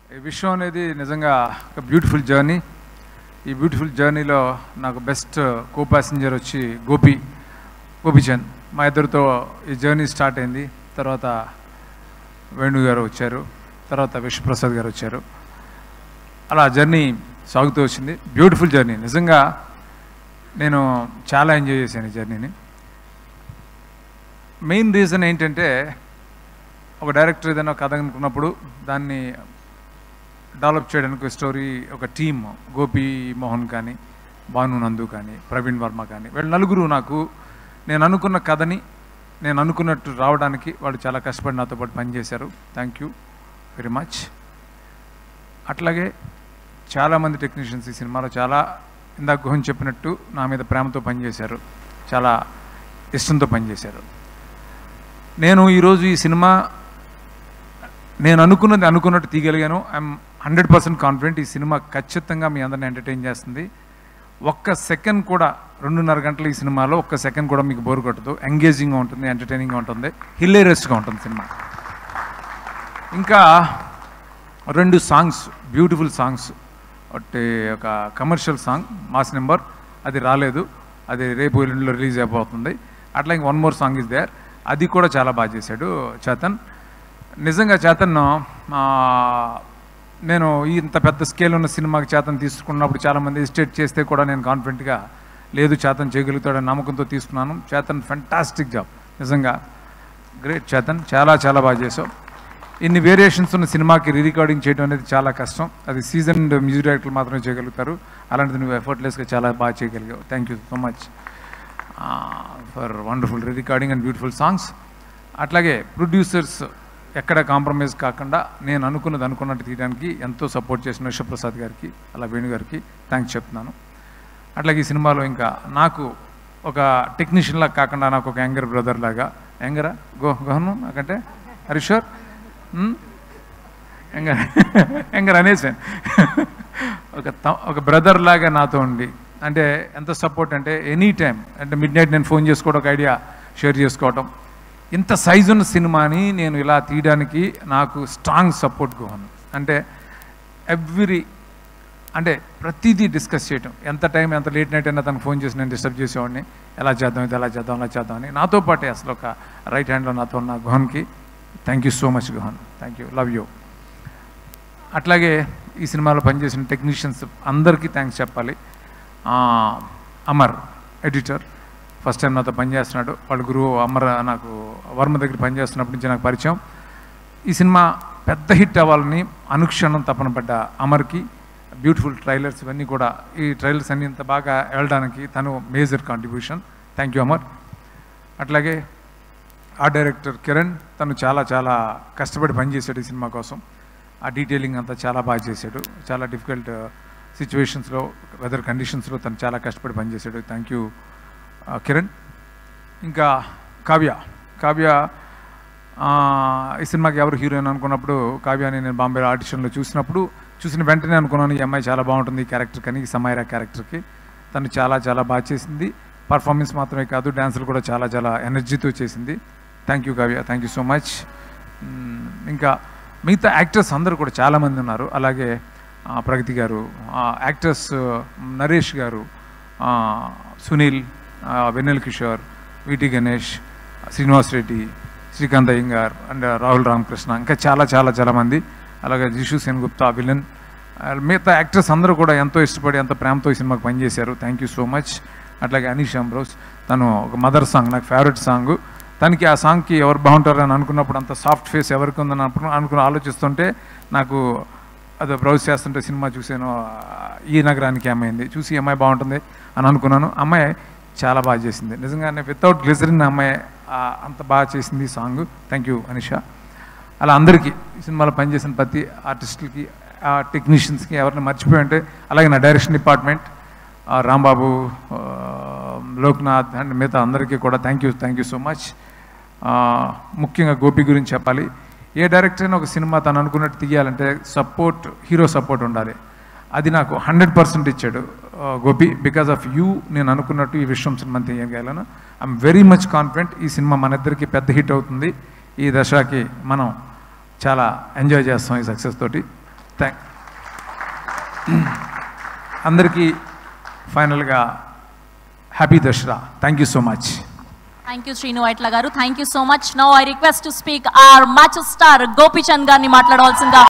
ఈ విషయం అనేది నిజంగా ఒక బ్యూటిఫుల్ జర్నీ. ఈ బ్యూటిఫుల్ జర్నీలో నాకు బెస్ట్ కో ప్యాసింజర్ వచ్చి గోపీచంద్. మా ఇద్దరితో ఈ జర్నీ స్టార్ట్ అయింది. తర్వాత వేణు గారు వచ్చారు, తర్వాత విశ్వప్రసాద్ గారు వచ్చారు. అలా జర్నీ సాగుతూ వచ్చింది. Beautiful journey. నిజంగా నేను చాలా ఎంజాయ్ చేశాను ఈ జర్నీని. మెయిన్ రీజన్ ఏంటంటే, ఒక డైరెక్టర్ ఏదైనా కథ అనుకున్నప్పుడు దాన్ని డెవలప్ చేయడానికి స్టోరీ ఒక టీమ్, గోపి మోహన్ కానీ, భాను నందు కానీ, ప్రవీణ్ వర్మ కానీ, వీళ్ళు నలుగురు నాకు నేను అనుకున్న కథని నేను అనుకున్నట్టు రావడానికి వాళ్ళు చాలా కష్టపడి నాతో పాటు పనిచేశారు. Thank you very much. అట్లాగే చాలామంది టెక్నీషియన్స్ ఈ సినిమాలో చాలా ఇందాక గుహన్ చెప్పినట్టు నా మీద ప్రేమతో పనిచేశారు, చాలా ఇష్టంతో పనిచేశారు. నేను ఈరోజు ఈ సినిమా నేను అనుకున్నట్టు తీయగలిగాను. I'm 100% confident. ఈ సినిమా ఖచ్చితంగా మీ అందరిని ఎంటర్టైన్ చేస్తుంది. ఒక్క సెకండ్ కూడా, 2.5 గంటలు ఈ సినిమాలో ఒక్క సెకండ్ కూడా మీకు బోర్ కొట్టదు. ఎంగేజింగ్గా ఉంటుంది, ఎంటర్టైనింగ్గా ఉంటుంది, హిలేరియస్గా ఉంటుంది సినిమా. ఇంకా 2 సాంగ్స్, బ్యూటిఫుల్ సాంగ్స్. ఒకటి ఒక కమర్షియల్ సాంగ్ మాస్ నెంబర్, అది రాలేదు, అది రేపు ఎల్లుండిలో రిలీజ్ అయిపోతుంది. అట్లా ఇంక 1 మోర్ సాంగ్ ఇస్ దేర్, అది కూడా చాలా బాగా చేశాడు చేతన్. నిజంగా చేతన్, నేను ఇంత పెద్ద స్కేల్ ఉన్న సినిమాకి చేతన్ తీసుకున్నప్పుడు చాలామంది ఎస్టేట్ చేస్తే కూడా నేను కాన్ఫిడెంట్గా లేదు చేతన్ చేయగలుగుతాడని నమ్మకంతో తీసుకున్నాను. చేతన్ ఫెంటాస్టిక్ జాబ్, నిజంగా గ్రేట్ చేతన్, చాలా చాలా బాగా చేసావు. ఇన్ని వేరియేషన్స్ ఉన్న సినిమాకి రికార్డింగ్ చేయడం అనేది చాలా కష్టం. అది సీజన్డ్ మ్యూజిక్ డైరెక్టర్లు మాత్రమే చేయగలుగుతారు. అలాంటిది నువ్వు ఎఫర్ట్లెస్గా చాలా బాగా చేయగలిగావు. Thank you so much for wonderful recording and beautiful songs. అట్లాగే ప్రొడ్యూసర్స్ ఎక్కడ కాంప్రమైజ్ కాకుండా నేను అనుకున్నట్టు తీయడానికి ఎంతో సపోర్ట్ చేసిన విశ్వప్రసాద్ గారికి, అలా వేణు గారికి థ్యాంక్స్ చెప్తున్నాను. అట్లాగే ఈ సినిమాలో ఇంకా నాకు ఒక టెక్నీషియన్లా కాకుండా నాకు ఒక యంగర్ బ్రదర్ లాగా, యంగరా గోహను నాకంటే హరీశ్వర్ యంగర్ అనేసాను, ఒక బ్రదర్ లాగా నాతో ఉండి, అంటే ఎంత సపోర్ట్ అంటే ఎనీ టైం, అంటే మిడ్ నైట్ నేను ఫోన్ చేసుకోవడం, ఒక ఐడియా షేర్ చేసుకోవటం. ఇంత సైజు ఉన్న సినిమాని నేను ఇలా తీయడానికి నాకు స్ట్రాంగ్ సపోర్ట్ గోహన్. అంటే అంటే ప్రతిదీ డిస్కస్ చేయటం, ఎంత టైం, ఎంత లేట్ నైట్ అయినా తనకు ఫోన్ చేసి నేను డిస్టర్బ్ చేసేవాడిని, ఎలా చేద్దాం, ఇది ఎలా చేద్దాం, అలా చేద్దాం అని. నాతో పాటే అసలు ఒక రైట్ హ్యాండ్లో నాతో ఉన్న గోహన్కి thank you so much Gohan, thank you, love you. అట్లాగే ఈ సినిమాలో పనిచేసిన టెక్నీషియన్స్ అందరికీ థ్యాంక్స్ చెప్పాలి. అమర్ ఎడిటర్ ఫస్ట్ టైం నాతో పనిచేస్తున్నాడు. వాళ్ళ గురువు అమర్ నాకు వర్మ దగ్గర పనిచేస్తున్నప్పటి నుంచి నాకు పరిచయం. ఈ సినిమా పెద్ద హిట్ అవ్వాలని అనుక్షణం తపన పడ్డ అమర్కి బ్యూటిఫుల్ ట్రైలర్స్ ఇవన్నీ కూడా, ఈ ట్రైలర్స్ అన్నీ ఇంత బాగా వెళ్ళడానికి తను major contribution. Thank you Amar. అట్లాగే ఆ డైరెక్టర్ కిరణ్, తను చాలా చాలా కష్టపడి పనిచేశాడు ఈ సినిమా కోసం. ఆ డీటెయిలింగ్ అంతా చాలా బాగా చేశాడు. చాలా డిఫికల్ట్ సిచ్యువేషన్స్లో, వెదర్ కండిషన్స్లో తను చాలా కష్టపడి పనిచేశాడు. Thank you Kiran. ఇంకా కావ్య ఈ సినిమాకి ఎవరు హీరోయిన్ అనుకున్నప్పుడు కావ్యాని నేను బాంబేలో ఆడిషన్లో చూసిన వెంటనే అనుకున్నాను ఈ అమ్మాయి చాలా బాగుంటుంది ఈ క్యారెక్టర్ కానీ, ఈ సమైరా క్యారెక్టర్కి. తను చాలా చాలా బాగా చేసింది. పర్ఫార్మెన్స్ మాత్రమే కాదు, డ్యాన్సులు కూడా చాలా చాలా ఎనర్జీతో చేసింది. Thank you Kavya, thank you so much. ఇంకా మిగతా యాక్టర్స్ అందరూ కూడా చాలామంది ఉన్నారు. అలాగే ప్రగతి గారు, యాక్టర్స్ నరేష్ గారు, సునీల్, వెన్నెల కిషోర్, విటి గణేష్, శ్రీనివాస్ రెడ్డి, శ్రీకాంత్ అయ్యంగార్ అండ్ రాహుల్ రామకృష్ణ, ఇంకా చాలా చాలా చాలామంది. అలాగే జిషు సెన్గుప్తా విలన్, మిగతా యాక్టర్స్ అందరూ కూడా ఎంతో ఇష్టపడి ఎంతో ప్రేమతో ఈ సినిమాకి పనిచేశారు. Thank you so much. అట్లాగే అనీష్ అంబ్రోస్, తను ఒక మదర్ సాంగ్ నాకు ఫేవరెట్ సాంగ్. తనకి ఆ సాంగ్కి ఎవరు బాగుంటారని అనుకున్నప్పుడు, అంత సాఫ్ట్ ఫేస్ ఎవరికి ఉందని ఆలోచిస్తుంటే నాకు అది బ్రౌజ్ చేస్తుంటే సినిమా చూసాను, ఈ నగరానికి అమ్మాయింది చూసి అమ్మాయి బాగుంటుంది అని అనుకున్నాను. అమ్మాయి చాలా బాగా చేసింది నిజంగానే, వితౌట్ గ్లిజరిన్ అమ్మాయి అంత బాగా చేసింది సాంగ్. Thank you Anisha. అలా అందరికీ ఈ సినిమాలో పనిచేసిన ప్రతి ఆర్టిస్టులకి, టెక్నీషియన్స్కి ఎవరిని మర్చిపోయి ఉంటే, అలాగే నా direction department Rambabu, Loknath and మిగతా అందరికీ కూడా థ్యాంక్ యూ సో మచ్. ముఖ్యంగా గోపి గురించి చెప్పాలి. ఏ డైరెక్టర్ అయినా ఒక సినిమా తను అనుకున్నట్టు తీయాలంటే హీరో సపోర్ట్ ఉండాలి. అది నాకు 100% ఇచ్చాడు గోపి. బికాజ్ ఆఫ్ యూ నేను అనుకున్నట్టు ఈ విశ్వం సినిమా తీయగలను. ఐఎమ్ వెరీ మచ్ కాన్ఫిడెంట్ ఈ సినిమా మన ఇద్దరికి పెద్ద హిట్ అవుతుంది. ఈ దశకి మనం చాలా ఎంజాయ్ చేస్తాం ఈ సక్సెస్ తోటి. థ్యాంక్ అందరికీ ఫైనల్గా happy Dasara. Thank you so much. Thank you, Srinu Vaitla garu. Thank you so much. Now I request to speak our match star Gopi Chand garni మాట్లాడవలసిందిగా